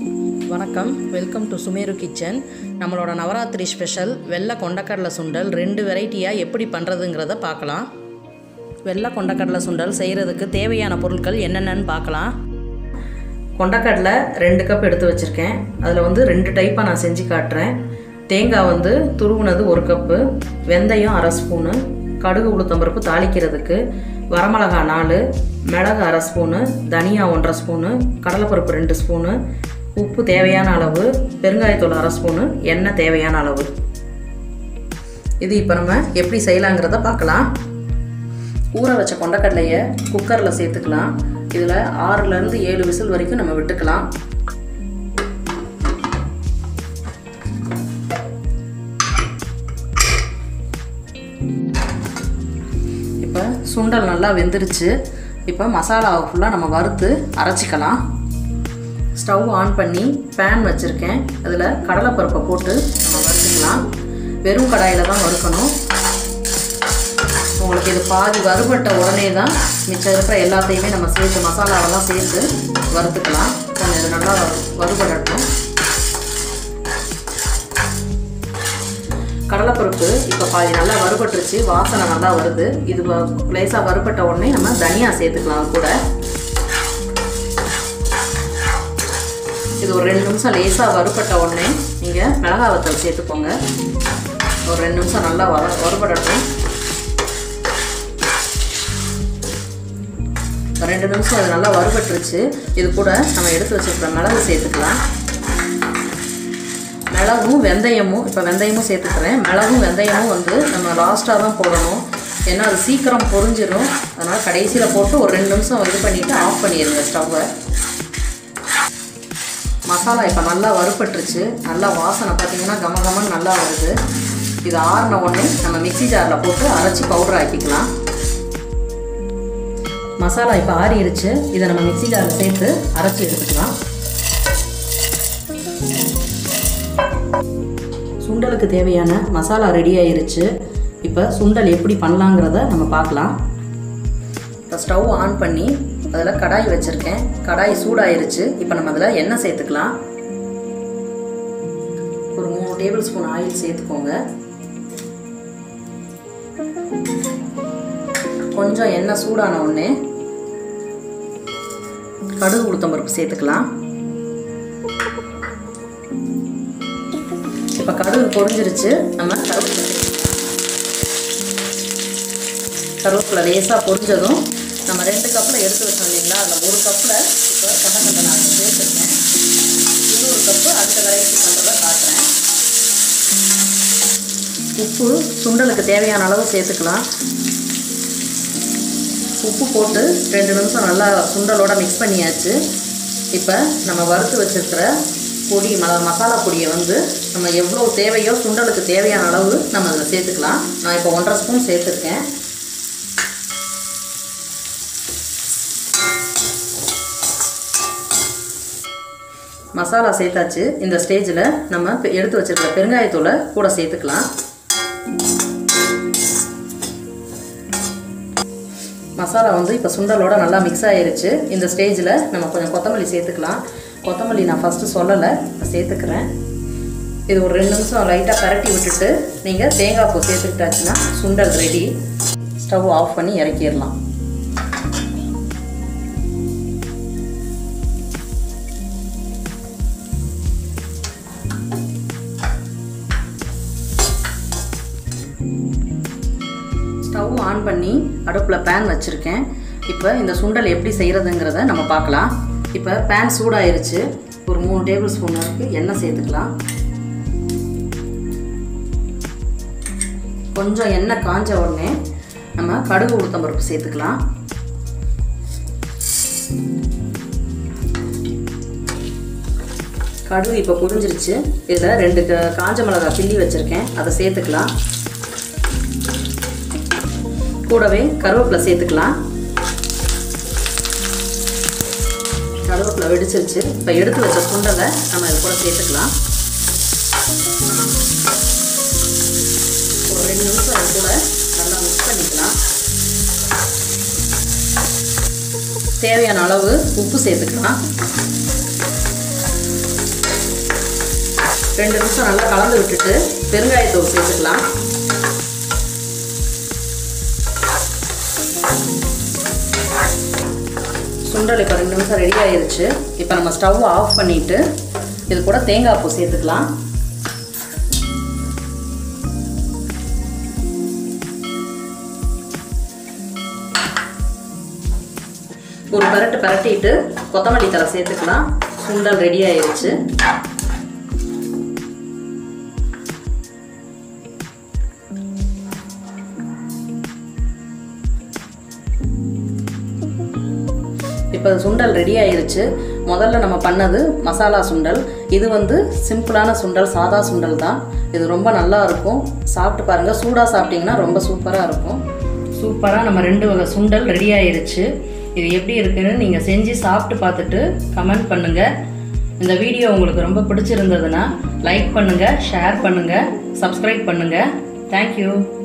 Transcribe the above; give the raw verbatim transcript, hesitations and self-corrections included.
வணக்கம், welcome to Sumeru kitchen. நம்மளோட Navaratri special வெள்ளை கொண்டக்கடலை சுண்டல் ரெண்டு வெரைட்டியாக எப்படி பண்ணுறதுங்கிறத பார்க்கலாம். வெள்ளை கொண்டக்கடலை சுண்டல் செய்கிறதுக்கு தேவையான பொருட்கள் என்னென்னு பார்க்கலாம். கொண்டக்கடலை ரெண்டு கப் எடுத்து வச்சுருக்கேன். அதில் வந்து ரெண்டு டைப்பாக நான் செஞ்சு காட்டுறேன். தேங்காய் வந்து துருவுனது ஒரு கப்பு, வெந்தயம் அரை ஸ்பூனு, கடுகு உளுத்தம்பருப்பு தாளிக்கிறதுக்கு, வரமிளகா நாலு, மிளகு அரை ஸ்பூனு, தனியா ஒன்றரை ஸ்பூனு, கடலைப்பருப்பு ரெண்டு ஸ்பூனு, உப்பு தேவையான அளவு, பெருங்காயத்தூள் அரை ஸ்பூனு, எண்ணெய் தேவையான அளவு. இது இப்போ நம்ம எப்படி செய்யலாங்கிறத பார்க்கலாம். ஊற வச்ச கொண்டக்கடலையை குக்கரில் சேர்த்துக்கலாம். இதில் ஆறுலேருந்து ஏழு விசில் வரைக்கும் நம்ம விட்டுக்கலாம். இப்போ சுண்டல் நல்லா வெந்துருச்சு. இப்போ மசாலாவை ஃபுல்லாக நம்ம வறுத்து அரைச்சிக்கலாம். ஸ்டவ் ஆன் பண்ணி பேன் வச்சுருக்கேன். அதில் கடலைப்பருப்பை போட்டு நம்ம வறுத்துக்கலாம். வெறும் கடாயில் தான் வறுக்கணும். உங்களுக்கு இது பாதி வறுபட்ட உடனே தான் மிச்சம் இருக்கிற எல்லாத்தையுமே நம்ம சேர்த்து மசாலாவெல்லாம் சேர்த்து வறுத்துக்கலாம். கொஞ்சம் இது நல்லா வறுபடட்டும். கடலைப்பருப்பு இப்போ பாதி நல்லா வறுபட்டுருச்சு. வாசனை நல்லா வருது. இது லேசாக வறுபட்ட உடனே நம்ம தனியா சேர்த்துக்கலாம். கூட இது ஒரு ரெண்டு நிமிஷம் லேசாக வறுபட்ட உடனே நீங்கள் மிளகாய் வத்தல் சேர்த்துக்கோங்க. ஒரு ரெண்டு நிமிஷம் நல்லா வர வறுபடட்டும். ரெண்டு நிமிஷம் அது நல்லா வறுபட்டுருச்சு. இது கூட நம்ம எடுத்து வச்சுருக்கிற மிளகு சேர்த்துக்கலாம். மிளகும் வெந்தயமும் இப்போ வெந்தயமும் சேர்த்துக்கிறேன். மிளகும் வெந்தயமும் வந்து நம்ம லாஸ்ட்டாக தான் போடணும். ஏன்னா அது சீக்கிரம் பொரிஞ்சிடும். அதனால் கடைசியில் போட்டு ஒரு ரெண்டு நிமிஷம் இது பண்ணிவிட்டு ஆஃப் பண்ணிடுங்க ஸ்டவ்வை. மசாலா இப்போ நல்லா வறுபட்டுருச்சு. நல்லா வாசனை பார்த்திங்கன்னா கம கமன்னு நல்லா வருது. இது ஆறின உடனே நம்ம மிக்சி ஜாரில் போட்டு அரைச்சி பவுடர் ஆக்கிக்கலாம். மசாலா இப்போ ஆறிடுச்சு. இதை நம்ம மிக்சி ஜாரில் சேர்த்து அரைச்சி எடுத்துக்கலாம். சுண்டலுக்கு தேவையான மசாலா ரெடி ஆயிருச்சு. இப்போ சுண்டல் எப்படி பண்ணலாங்கிறத நம்ம பார்க்கலாம். இப்போ ஸ்டவ் ஆன் பண்ணி அதில் கடாய் வச்சுருக்கேன். கடாய் சூடாயிருச்சு. இப்போ நம்ம அதில் எண்ணெய் சேர்த்துக்கலாம். ஒரு மூணு டேபிள் ஸ்பூன் ஆயில் சேர்த்துக்கோங்க. கொஞ்சம் எண்ணெய் சூடான உடனே கடுகு உளுத்தம்பருப்பு சேர்த்துக்கலாம். இப்போ கடுகு பொரிஞ்சிருச்சு. நம்ம கருவேப்பிலை கருவேப்பிலை லேசாக பொரிஞ்சதும் நம்ம ரெண்டு கப்பில் எடுத்து வச்சோம் இல்லைங்களா, அதில் ஒரு கப்பில் இப்போ கொண்டக்கடலை நான் சேர்த்துருக்கேன். இன்னொரு கப்பு அடுத்த வெரைட்டி பண்ணுறதை காட்டுறேன். உப்பு சுண்டலுக்கு தேவையான அளவு சேர்த்துக்கலாம். உப்பு போட்டு ரெண்டு நிமிஷம் நல்லா சுண்டலோட மிக்ஸ் பண்ணியாச்சு. இப்போ நம்ம வறுத்து வச்சுருக்கிற பொடி ம மசாலா பொடியை வந்து நம்ம எவ்வளோ தேவையோ சுண்டலுக்கு தேவையான அளவு நம்ம அதில் சேர்த்துக்கலாம். நான் இப்போ ஒன்றரை ஸ்பூன் சேர்த்துருக்கேன். மசாலா சேர்த்தாச்சு. இந்த ஸ்டேஜில் நம்ம எடுத்து வச்சுருக்கிற பெருங்காயத்தூளை கூட சேர்த்துக்கலாம். மசாலா வந்து இப்போ சுண்டலோட நல்லா மிக்ஸ் ஆகிருச்சு. இந்த ஸ்டேஜில் நம்ம கொஞ்சம் கொத்தமல்லி சேர்த்துக்கலாம். கொத்தமல்லி நான் ஃபஸ்ட்டு சொல்லலை, சேர்த்துக்கிறேன். இது ஒரு ரெண்டு நிமிஷம் லைட்டாக பரட்டி விட்டுட்டு நீங்கள் தேங்காய் பூ சேர்த்துக்கிட்டாச்சுன்னா சுண்டல் ரெடி. ஸ்டவ் ஆஃப் பண்ணி இறக்கிடலாம். ஸ்டவ் ஆன் பண்ணி அடுப்பில் பேன் வச்சுருக்கேன். இப்போ இந்த சுண்டல் எப்படி செய்கிறதுங்கிறத நம்ம பார்க்கலாம். இப்போ பேன் சூடாயிருச்சு. ஒரு மூணு டேபிள் ஸ்பூன் வரைக்கும் எண்ணெய் சேர்த்துக்கலாம். கொஞ்சம் எண்ணெய் காஞ்ச உடனே நம்ம கடுகு உளுத்தம்பருப்பு சேர்த்துக்கலாம். கடுகு இப்போ பொரிஞ்சிருச்சு. இதில் ரெண்டு காஞ்ச மிளகாய் கிள்ளி வச்சுருக்கேன், அதை சேர்த்துக்கலாம். கூடவே கருவேப்பிலை சேர்த்துக்கலாம். கருவேப்பிலை வெடிச்சிருச்சு. இப்போ எடுத்து வச்ச சுண்டலை நம்ம இது கூட சேர்த்துக்கலாம். ஒரு ரெண்டு நிமிஷம் அது கூட நல்லா மிக்ஸ் பண்ணிக்கலாம். தேவையான அளவு உப்பு சேர்த்துக்கலாம். ரெண்டு நிமிஷம் நல்லா கலந்து விட்டுட்டு பெருங்காயத்தூள் சேர்த்துக்கலாம். சுண்டல் இப்போ ரெண்டு நிமிஷம் ரெடி ஆயிருச்சு. இப்போ நம்ம ஸ்டவ் ஆஃப் பண்ணிவிட்டு இது கூட தேங்காய் பூ சேர்த்துக்கலாம். ஒரு பரட்டு பரட்டிட்டு கொத்தமல்லி தழை சேர்த்துக்கலாம். சுண்டல் ரெடி ஆயிருச்சு. இப்போ சுண்டல் ரெடி ஆயிருச்சு. முதல்ல நம்ம பண்ணது மசாலா சுண்டல். இது வந்து சிம்பிளான சுண்டல், சாதா சுண்டல் தான். இது ரொம்ப நல்லா இருக்கும். சாப்பிட்டு பாருங்கள். சூடாக சாப்பிட்டிங்கன்னா ரொம்ப சூப்பராக இருக்கும். சூப்பராக நம்ம ரெண்டு வகை சுண்டல் ரெடி ஆயிருச்சு. இது எப்படி இருக்குன்னு நீங்கள் செஞ்சு சாப்பிட்டு பார்த்துட்டு கமெண்ட் பண்ணுங்கள். இந்த வீடியோ உங்களுக்கு ரொம்ப பிடிச்சிருந்ததுன்னா லைக் பண்ணுங்கள், ஷேர் பண்ணுங்கள், சப்ஸ்கிரைப் பண்ணுங்கள். தேங்க்யூ.